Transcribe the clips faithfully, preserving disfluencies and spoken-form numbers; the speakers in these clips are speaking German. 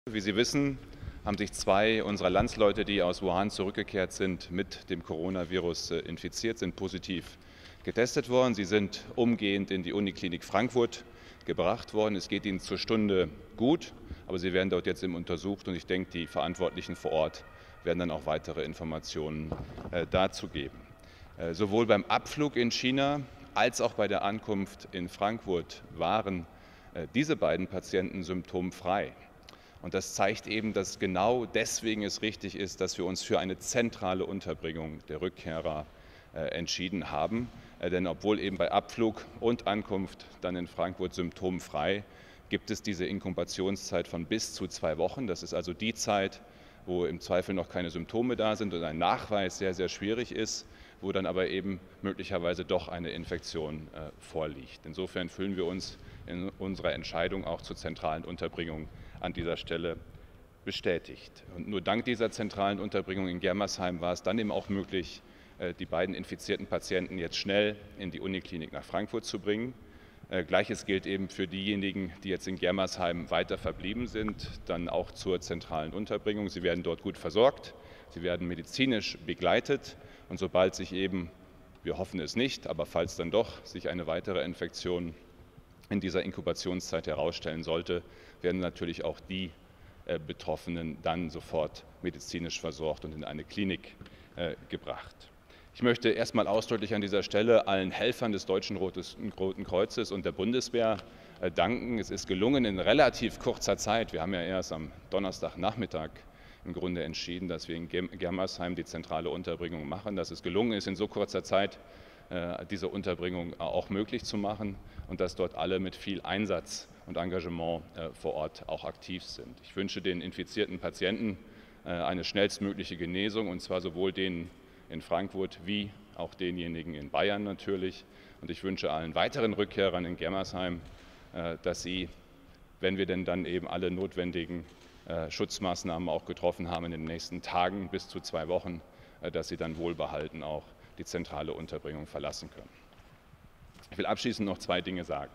Wie Sie wissen, haben sich zwei unserer Landsleute, die aus Wuhan zurückgekehrt sind, mit dem Coronavirus infiziert, sind positiv getestet worden. Sie sind umgehend in die Uniklinik Frankfurt gebracht worden. Es geht ihnen zur Stunde gut, aber sie werden dort jetzt eben untersucht und ich denke, die Verantwortlichen vor Ort werden dann auch weitere Informationen äh, dazu geben. Äh, sowohl beim Abflug in China als auch bei der Ankunft in Frankfurt waren äh, diese beiden Patienten symptomfrei. Und das zeigt eben, dass genau deswegen es richtig ist, dass wir uns für eine zentrale Unterbringung der Rückkehrer äh, entschieden haben. Äh, denn obwohl eben bei Abflug und Ankunft dann in Frankfurt symptomfrei, gibt es diese Inkubationszeit von bis zu zwei Wochen. Das ist also die Zeit, wo im Zweifel noch keine Symptome da sind und ein Nachweis sehr, sehr schwierig ist, wo dann aber eben möglicherweise doch eine Infektion äh, vorliegt. Insofern fühlen wir uns in unserer Entscheidung auch zur zentralen Unterbringung an dieser Stelle bestätigt. Und nur dank dieser zentralen Unterbringung in Germersheim war es dann eben auch möglich, die beiden infizierten Patienten jetzt schnell in die Uniklinik nach Frankfurt zu bringen. Gleiches gilt eben für diejenigen, die jetzt in Germersheim weiter verblieben sind, dann auch zur zentralen Unterbringung. Sie werden dort gut versorgt, sie werden medizinisch begleitet und sobald sich eben, wir hoffen es nicht, aber falls dann doch sich eine weitere Infektion in dieser Inkubationszeit herausstellen sollte, werden natürlich auch die äh, Betroffenen dann sofort medizinisch versorgt und in eine Klinik äh, gebracht. Ich möchte erstmal ausdrücklich an dieser Stelle allen Helfern des Deutschen Roten Kreuzes und der Bundeswehr äh, danken. Es ist gelungen in relativ kurzer Zeit, wir haben ja erst am Donnerstagnachmittag im Grunde entschieden, dass wir in Germersheim die zentrale Unterbringung machen, dass es gelungen ist, in so kurzer Zeit diese Unterbringung auch möglich zu machen und dass dort alle mit viel Einsatz und Engagement vor Ort auch aktiv sind. Ich wünsche den infizierten Patienten eine schnellstmögliche Genesung und zwar sowohl denen in Frankfurt wie auch denjenigen in Bayern natürlich. Und ich wünsche allen weiteren Rückkehrern in Germersheim, dass sie, wenn wir denn dann eben alle notwendigen Schutzmaßnahmen auch getroffen haben in den nächsten Tagen bis zu zwei Wochen, dass sie dann wohlbehalten auch die zentrale Unterbringung verlassen können. Ich will abschließend noch zwei Dinge sagen.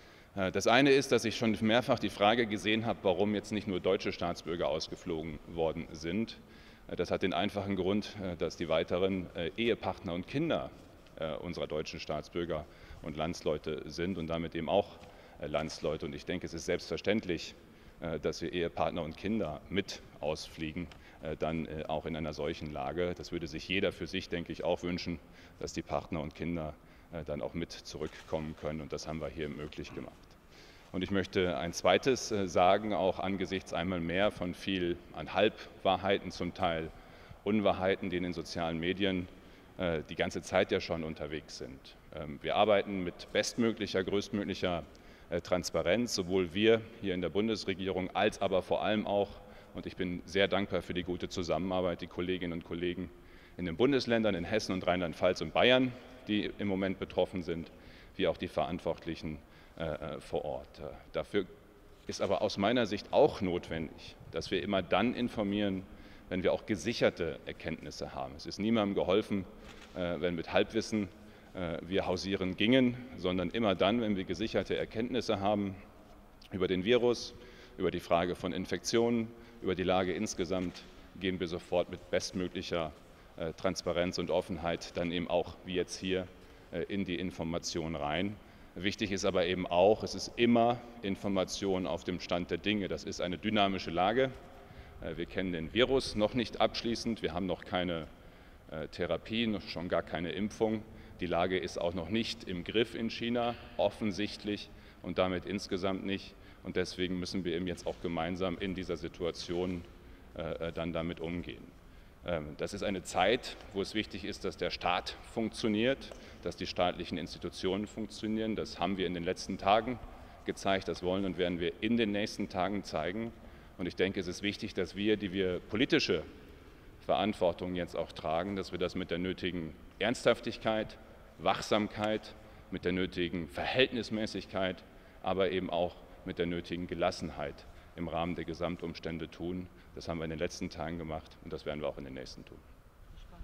Das eine ist, dass ich schon mehrfach die Frage gesehen habe, warum jetzt nicht nur deutsche Staatsbürger ausgeflogen worden sind. Das hat den einfachen Grund, dass die weiteren Ehepartner und Kinder unserer deutschen Staatsbürger und Landsleute sind und damit eben auch Landsleute. Und ich denke, es ist selbstverständlich, dass wir Ehepartner und Kinder mit ausfliegen, dann auch in einer solchen Lage. Das würde sich jeder für sich, denke ich, auch wünschen, dass die Partner und Kinder dann auch mit zurückkommen können. Und das haben wir hier möglich gemacht. Und ich möchte ein zweites sagen, auch angesichts einmal mehr von viel an Halbwahrheiten, zum Teil Unwahrheiten, die in den sozialen Medien die ganze Zeit ja schon unterwegs sind. Wir arbeiten mit bestmöglicher, größtmöglicher Transparenz, sowohl wir hier in der Bundesregierung als aber vor allem auch, und ich bin sehr dankbar für die gute Zusammenarbeit, die Kolleginnen und Kollegen in den Bundesländern, in Hessen und Rheinland-Pfalz und Bayern, die im Moment betroffen sind, wie auch die Verantwortlichen äh, vor Ort. Dafür ist aber aus meiner Sicht auch notwendig, dass wir immer dann informieren, wenn wir auch gesicherte Erkenntnisse haben. Es ist niemandem geholfen, äh, wenn mit Halbwissen wir hausieren gingen, sondern immer dann, wenn wir gesicherte Erkenntnisse haben über den Virus, über die Frage von Infektionen, über die Lage insgesamt, gehen wir sofort mit bestmöglicher Transparenz und Offenheit dann eben auch, wie jetzt hier, in die Information rein. Wichtig ist aber eben auch, es ist immer Information auf dem Stand der Dinge. Das ist eine dynamische Lage. Wir kennen den Virus noch nicht abschließend, wir haben noch keine Therapie, noch schon gar keine Impfung. Die Lage ist auch noch nicht im Griff in China, offensichtlich und damit insgesamt nicht. Und deswegen müssen wir eben jetzt auch gemeinsam in dieser Situation äh, dann damit umgehen. Ähm, das ist eine Zeit, wo es wichtig ist, dass der Staat funktioniert, dass die staatlichen Institutionen funktionieren. Das haben wir in den letzten Tagen gezeigt, das wollen und werden wir in den nächsten Tagen zeigen. Und ich denke, es ist wichtig, dass wir, die wir politische Verantwortung jetzt auch tragen, dass wir das mit der nötigen Ernsthaftigkeit, Wachsamkeit, mit der nötigen Verhältnismäßigkeit, aber eben auch mit der nötigen Gelassenheit im Rahmen der Gesamtumstände tun. Das haben wir in den letzten Tagen gemacht und das werden wir auch in den nächsten tun.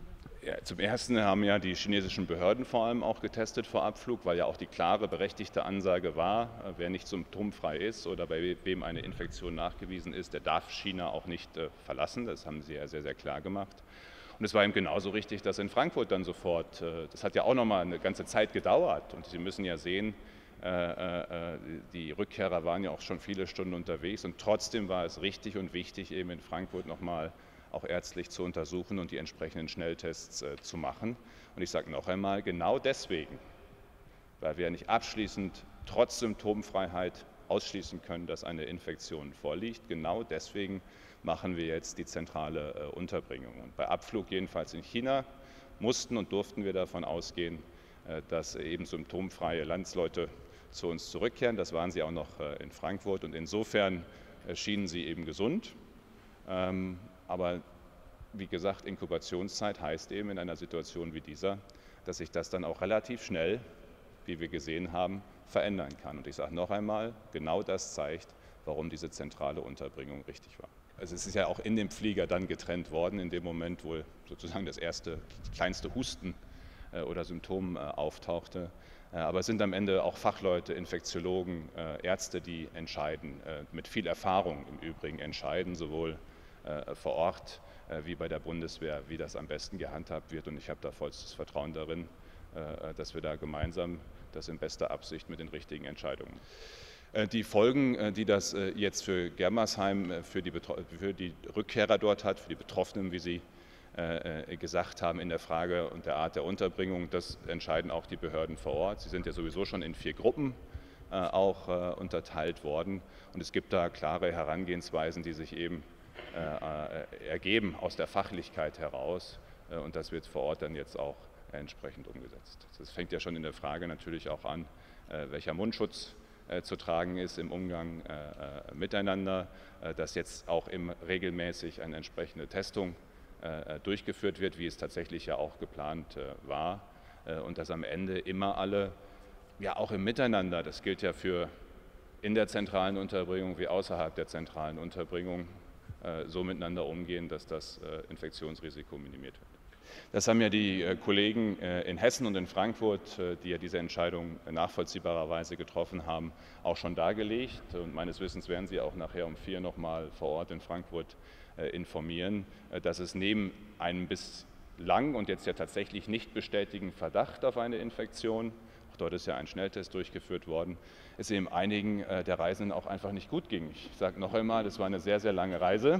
Ja, zum Ersten haben ja die chinesischen Behörden vor allem auch getestet vor Abflug, weil ja auch die klare, berechtigte Ansage war, wer nicht symptomfrei ist oder bei wem eine Infektion nachgewiesen ist, der darf China auch nicht äh, verlassen. Das haben sie ja sehr, sehr klar gemacht. Und es war eben genauso richtig, dass in Frankfurt dann sofort, äh, das hat ja auch noch mal eine ganze Zeit gedauert. Und Sie müssen ja sehen, äh, äh, die Rückkehrer waren ja auch schon viele Stunden unterwegs. Und trotzdem war es richtig und wichtig, eben in Frankfurt noch mal auch ärztlich zu untersuchen und die entsprechenden Schnelltests äh, zu machen. Und ich sage noch einmal, genau deswegen, weil wir nicht abschließend trotz Symptomfreiheit ausschließen können, dass eine Infektion vorliegt, genau deswegen machen wir jetzt die zentrale äh, Unterbringung. Und bei Abflug jedenfalls in China mussten und durften wir davon ausgehen, äh, dass eben symptomfreie Landsleute zu uns zurückkehren. Das waren sie auch noch äh, in Frankfurt und insofern äh, schienen sie eben gesund. Ähm, Aber wie gesagt, Inkubationszeit heißt eben in einer Situation wie dieser, dass sich das dann auch relativ schnell, wie wir gesehen haben, verändern kann. Und ich sage noch einmal, genau das zeigt, warum diese zentrale Unterbringung richtig war. Also es ist ja auch in dem Flieger dann getrennt worden, in dem Moment, wo sozusagen das erste, kleinste Husten äh, oder Symptom äh, auftauchte. Äh, aber es sind am Ende auch Fachleute, Infektiologen, äh, Ärzte, die entscheiden, äh, mit viel Erfahrung im Übrigen entscheiden, sowohl vor Ort wie bei der Bundeswehr, wie das am besten gehandhabt wird. Und ich habe da vollstes Vertrauen darin, dass wir da gemeinsam das in bester Absicht mit den richtigen Entscheidungen. Die Folgen, die das jetzt für Germersheim, für die, für die Rückkehrer dort hat, für die Betroffenen, wie Sie gesagt haben, in der Frage und der Art der Unterbringung, das entscheiden auch die Behörden vor Ort. Sie sind ja sowieso schon in vier Gruppen auch unterteilt worden. Und es gibt da klare Herangehensweisen, die sich eben Äh, ergeben aus der Fachlichkeit heraus äh, und das wird vor Ort dann jetzt auch entsprechend umgesetzt. Das fängt ja schon in der Frage natürlich auch an, äh, welcher Mundschutz äh, zu tragen ist im Umgang äh, miteinander, äh, dass jetzt auch im regelmäßig eine entsprechende Testung äh, durchgeführt wird, wie es tatsächlich ja auch geplant äh, war äh, und dass am Ende immer alle, ja auch im Miteinander, das gilt ja für in der zentralen Unterbringung wie außerhalb der zentralen Unterbringung, so miteinander umgehen, dass das Infektionsrisiko minimiert wird. Das haben ja die Kollegen in Hessen und in Frankfurt, die ja diese Entscheidung nachvollziehbarerweise getroffen haben, auch schon dargelegt. Und meines Wissens werden Sie auch nachher um vier noch mal vor Ort in Frankfurt informieren, dass es neben einem bislang und jetzt ja tatsächlich nicht bestätigten Verdacht auf eine Infektion, auch dort ist ja ein Schnelltest durchgeführt worden, es eben einigen der Reisenden auch einfach nicht gut ging. Ich sage noch einmal, es war eine sehr, sehr lange Reise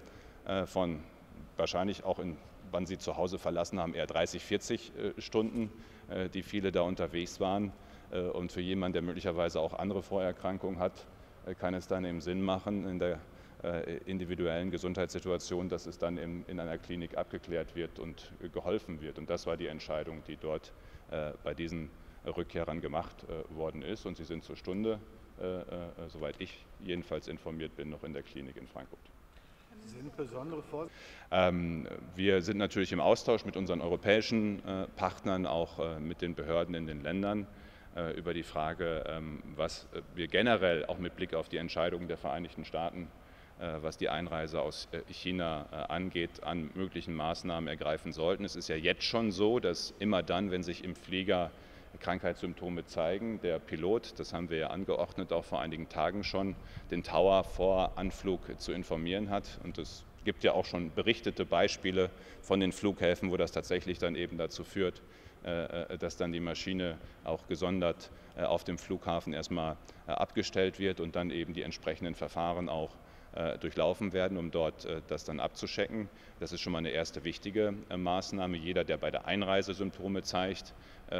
von wahrscheinlich auch, in, wann sie zu Hause verlassen haben, eher dreißig, vierzig Stunden, die viele da unterwegs waren. Und für jemanden, der möglicherweise auch andere Vorerkrankungen hat, kann es dann eben Sinn machen, in der individuellen Gesundheitssituation, dass es dann in, in einer Klinik abgeklärt wird und geholfen wird. Und das war die Entscheidung, die dort bei diesen Rückkehrern gemacht äh, worden ist und sie sind zur Stunde, äh, äh, soweit ich jedenfalls informiert bin, noch in der Klinik in Frankfurt. Sie sind besondere Vor ähm, wir sind natürlich im Austausch mit unseren europäischen äh, Partnern, auch äh, mit den Behörden in den Ländern äh, über die Frage, ähm, was wir generell auch mit Blick auf die Entscheidungen der Vereinigten Staaten, äh, was die Einreise aus äh, China äh, angeht, an möglichen Maßnahmen ergreifen sollten. Es ist ja jetzt schon so, dass immer dann, wenn sich im Flieger Krankheitssymptome zeigen, der Pilot, das haben wir ja angeordnet, auch vor einigen Tagen schon, den Tower vor Anflug zu informieren hat. Und es gibt ja auch schon berichtete Beispiele von den Flughäfen, wo das tatsächlich dann eben dazu führt, dass dann die Maschine auch gesondert auf dem Flughafen erstmal abgestellt wird und dann eben die entsprechenden Verfahren auch durchlaufen werden, um dort das dann abzuschecken. Das ist schon mal eine erste wichtige Maßnahme. Jeder, der bei der Einreise Symptome zeigt,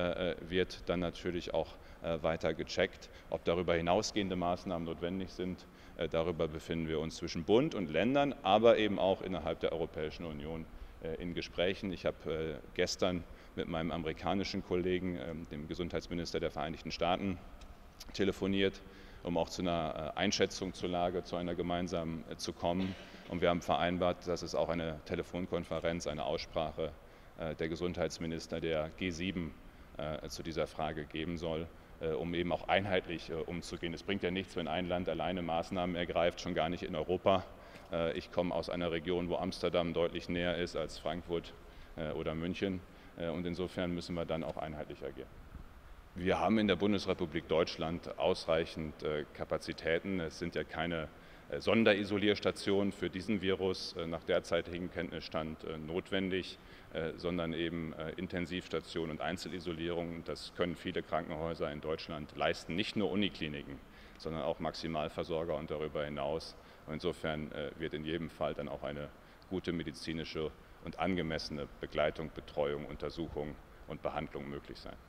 wird dann natürlich auch weiter gecheckt. Ob darüber hinausgehende Maßnahmen notwendig sind, darüber befinden wir uns zwischen Bund und Ländern, aber eben auch innerhalb der Europäischen Union in Gesprächen. Ich habe gestern mit meinem amerikanischen Kollegen, dem Gesundheitsminister der Vereinigten Staaten, telefoniert, um auch zu einer Einschätzung zur Lage, zu einer gemeinsamen zu kommen. Und wir haben vereinbart, dass es auch eine Telefonkonferenz, eine Aussprache der Gesundheitsminister der G sieben zu dieser Frage geben soll, um eben auch einheitlich umzugehen. Es bringt ja nichts, wenn ein Land alleine Maßnahmen ergreift, schon gar nicht in Europa. Ich komme aus einer Region, wo Amsterdam deutlich näher ist als Frankfurt oder München. Und insofern müssen wir dann auch einheitlich agieren. Wir haben in der Bundesrepublik Deutschland ausreichend Kapazitäten. Es sind ja keine Sonderisolierstationen für diesen Virus nach derzeitigem Kenntnisstand notwendig, sondern eben Intensivstationen und Einzelisolierung. Das können viele Krankenhäuser in Deutschland leisten, nicht nur Unikliniken, sondern auch Maximalversorger und darüber hinaus. Und insofern wird in jedem Fall dann auch eine gute medizinische und angemessene Begleitung, Betreuung, Untersuchung und Behandlung möglich sein.